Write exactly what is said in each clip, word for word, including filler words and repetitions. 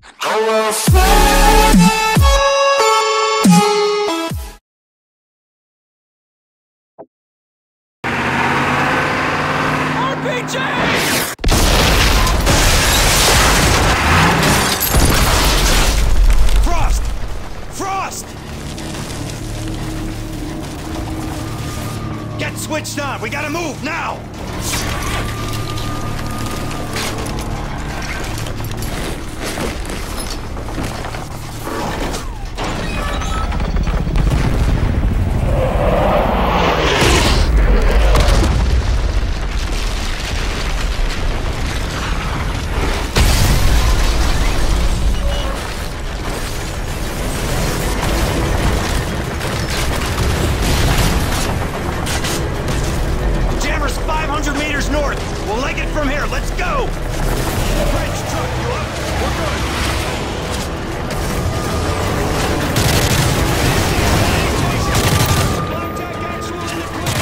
Frost! Frost! Get switched on! We gotta move, now! five hundred meters north. We'll leg it from here. Let's go! Bridge truck, you up? We're good. Contact actual in the clear.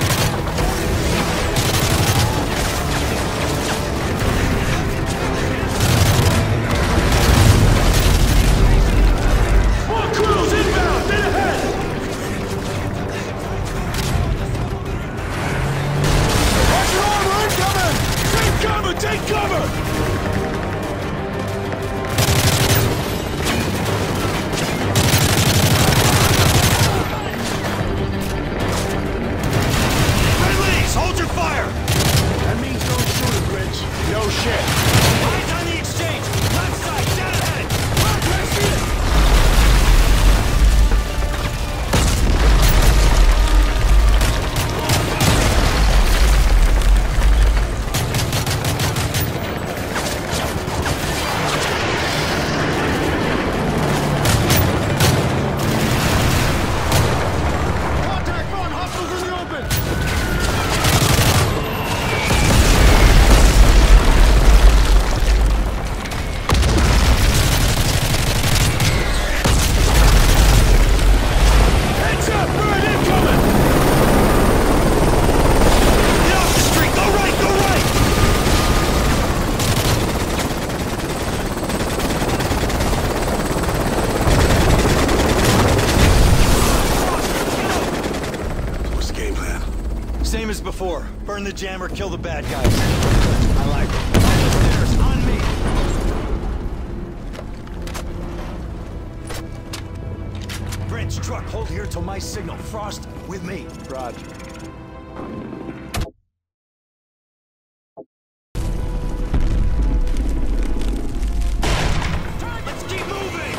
More crews inbound! Dead ahead! Take cover! Take cover! Friendlies, hold your fire! That means don't shoot it, Rich. No shit. Eyes on the exchange! Left side, dead ahead! Progress in! Same as before. Burn the jammer, kill the bad guys. I like it. On the stairs, on me! Bridge, truck, hold here till my signal. Frost, with me. Roger. Let's keep moving!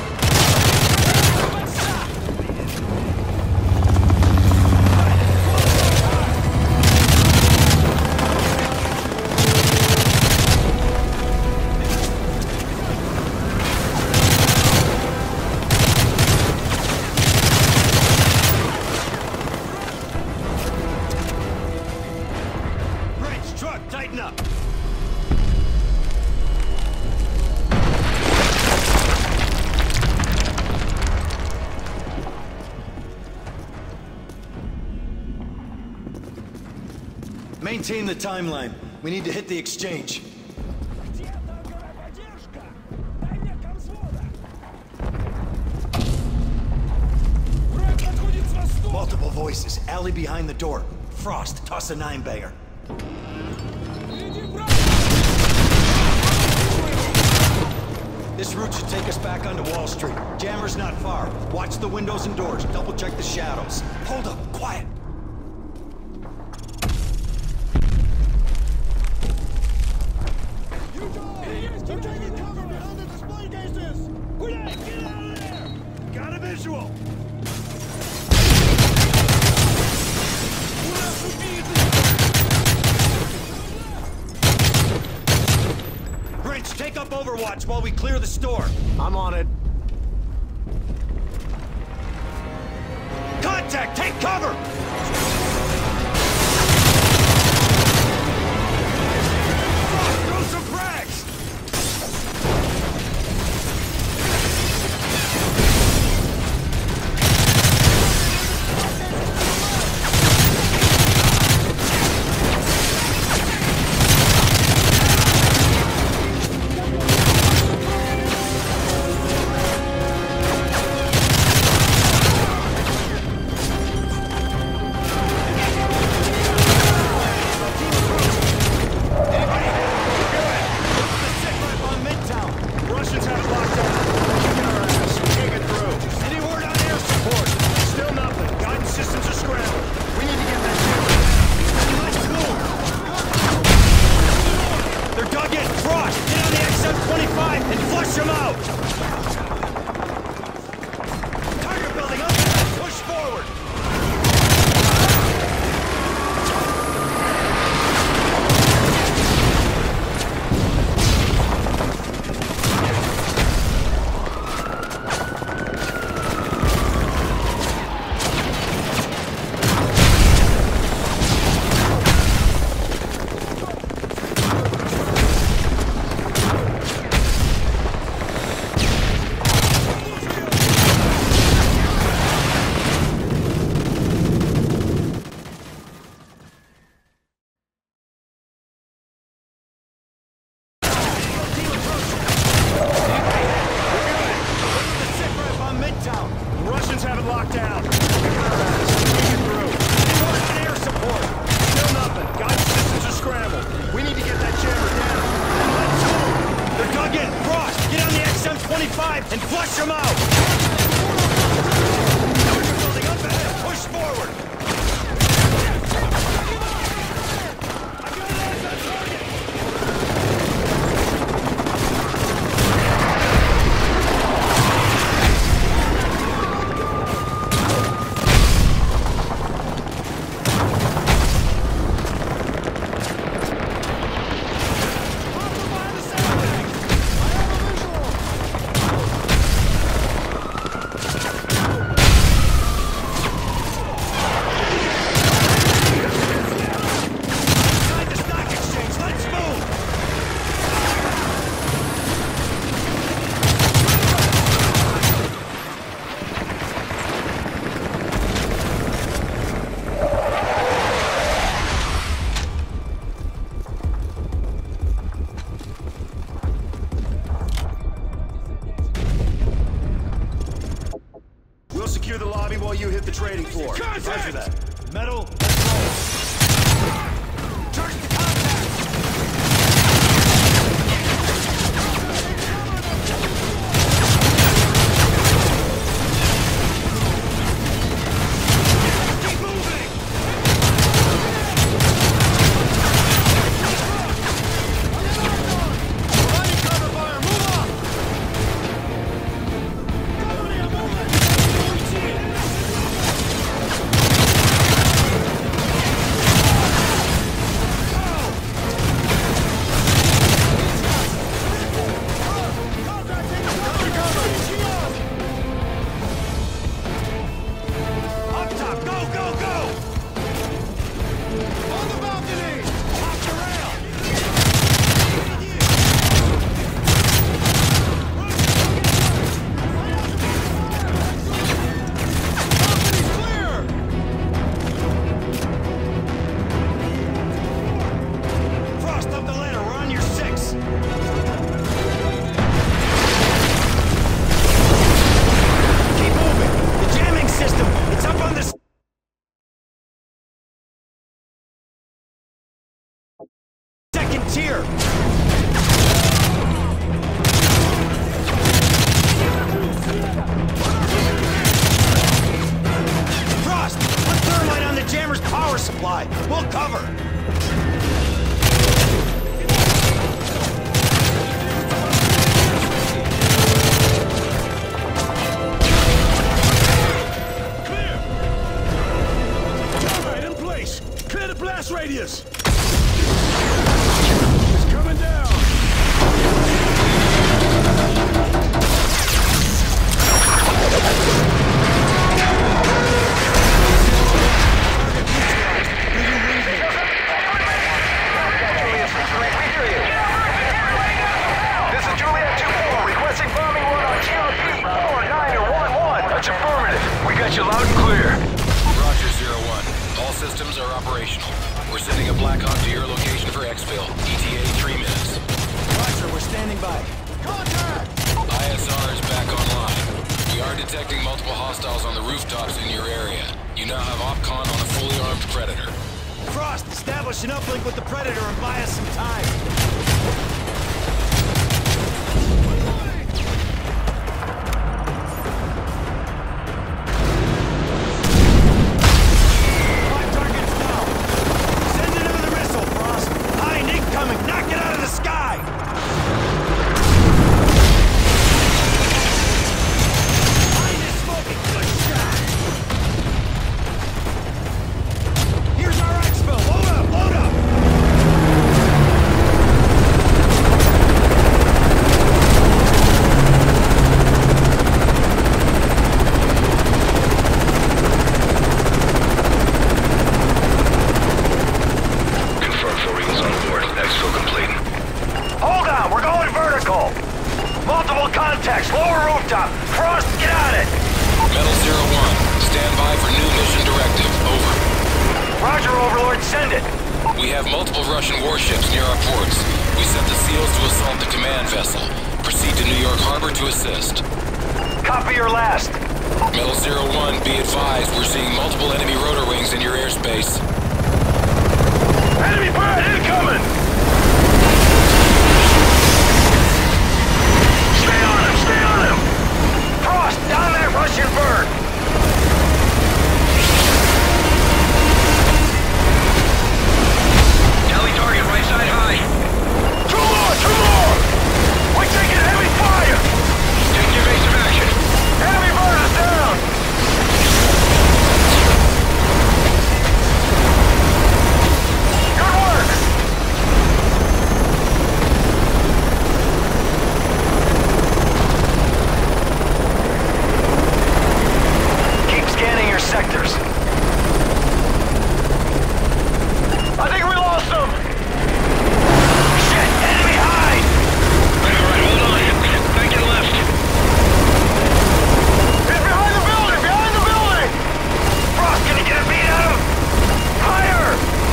Tighten up! Maintain the timeline. We need to hit the exchange. Multiple voices. Alley behind the door. Frost, toss a nine-bagger. This route should take us back onto Wall Street. Jammer's not far. Watch the windows and doors. Double check the shadows. Hold up, quiet. You go! Idiots, keep taking cover behind the display cases! Get out of there! Got a visual! Bridge, take up Overwatch while we clear the store. I'm on it. Contact! Take cover! Throw some frags! Russians have it locked down. Kicking our ass. Take it through. Any word on air support? Still nothing. Guidance systems are scrambled. We need to get that jammer down. Let's move. They're dug in. Frost, get on the X M twenty-five and flush them out. Target building up ahead. Push forward. And flush them out! Target building up ahead! Push forward! I got eyes on target! Secure the lobby while you hit the trading floor. Contact! Roger that. Metal, let's roll. Target the contact! Keep moving! Providing cover fire, move up! Tier. Frost, put thermite on the jammer's power supply. We'll cover. Clear. Thermite in place. Clear the blast radius. Coming down! This is Juliet two four, requesting bombing run on G R P four nine one one. That's affirmative. We got you loud and clear. Roger, zero one. All systems are operational. We're sending a Black Hawk to your location for exfil. E T A three minutes. Roger, we're standing by. Contact! I S R is back online. We are detecting multiple hostiles on the rooftops in your area. You now have OpCon on a fully armed Predator. Frost, establish an uplink with the Predator and buy us some time. lower rooftop. Frost, get on it! Metal Zero One, stand by for new mission directive. Over. Roger, Overlord, send it. We have multiple Russian warships near our ports. We sent the SEALs to assault the command vessel. Proceed to New York Harbor to assist. Copy your last. Metal Zero One, be advised, we're seeing multiple enemy rotor wings in your airspace. Enemy bird incoming! Stay on him, stay on him! Frost, down that Russian bird! Tally target, right side high. Two more, two more! We're taking heavy fire! Take evasive action. Heavy bird is down! Good work! Keep scanning your sectors. I think we lost them! Shit! Enemy high! Alright, hold on. Back and left. He's behind the building! Behind the building! Frost, can you get a beat at him? Fire!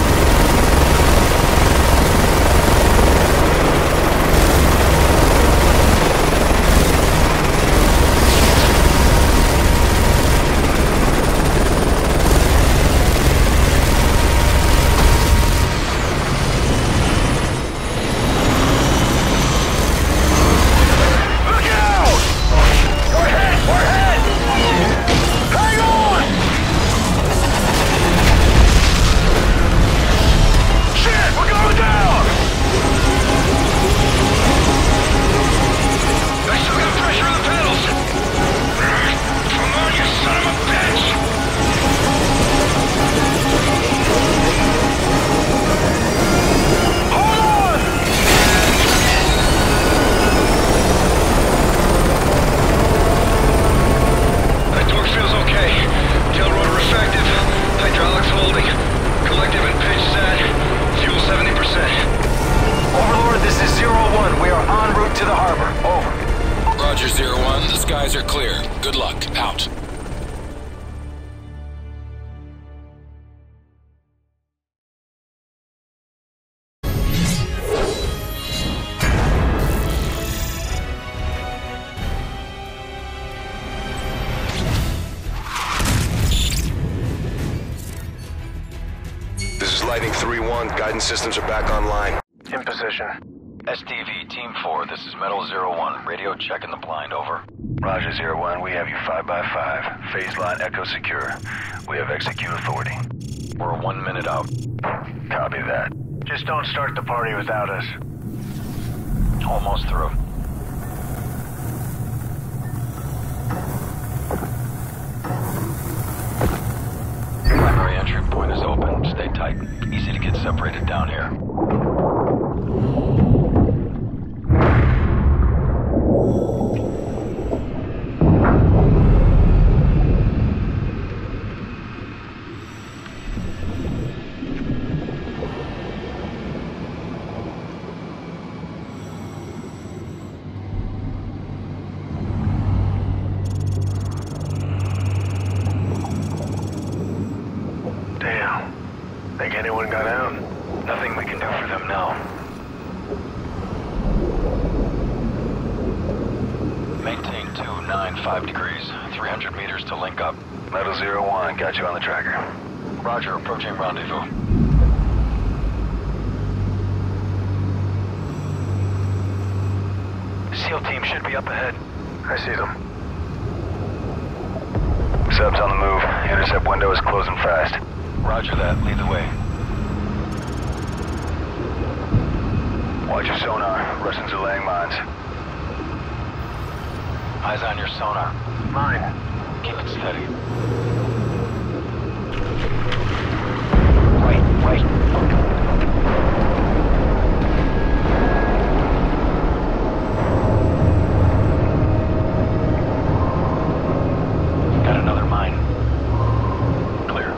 Look out! We're hit! We're hit! Hang on! Shit! We're going down! I still got pressure on the pedals! Come on, you son of a bitch! Hold on! That torque feels okay. Tail rotor effective. Hydraulics holding. Collective and pitch set. Fuel seventy percent. Overlord, this is Zero One. We are en route to the harbor. Over. Roger, Zero One, the skies are clear. Good luck. Out. This is Lightning three one. Guidance systems are back online. In position. S T V, Team four, this is Metal Zero One. Radio checking the blind, over. Roger, Zero One. We have you five by five. Phase line echo secure. We have execute authority. We're one minute out. Copy that. Just don't start the party without us. Almost through. Primary entry point is open. Stay tight. Easy to get separated down here. Damn. Think anyone got out? Nothing we can do for them now. Maintain two nine five degrees. three hundred meters to link up. Metal Zero One. Got you on the tracker. Roger, approaching rendezvous. SEAL team should be up ahead. I see them. Subs on the move. Intercept window is closing fast. Roger that. Lead the way. Watch your sonar. Russians are laying mines. Eyes on your sonar. Mine. Keep it steady. Wait, wait. Got another mine. Clear.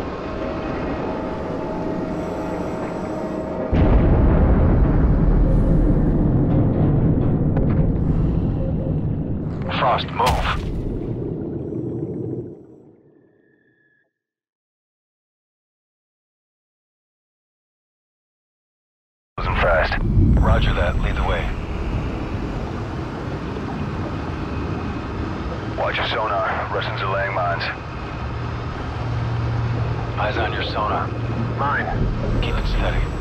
lost. Move. Closing fast. Roger that. Lead the way. Watch your sonar. Russians are laying mines. Eyes on your sonar. Mine. Keep it steady.